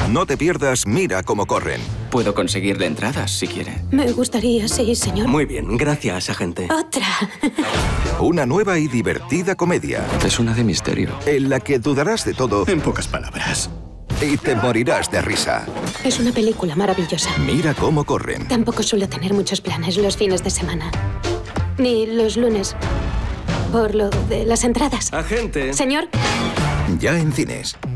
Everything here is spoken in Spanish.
No te pierdas Mira cómo corren. Puedo conseguirle entradas si quiere. Me gustaría, sí, señor. Muy bien, gracias, agente. Otra. Una nueva y divertida comedia Es una de misterio. en la que dudarás de todo En pocas palabras. y te morirás de risa. Es una película maravillosa. Mira cómo corren. Tampoco suelo tener muchos planes los fines de semana. Ni los lunes. Por lo de las entradas. Agente. Señor, Ya en cines.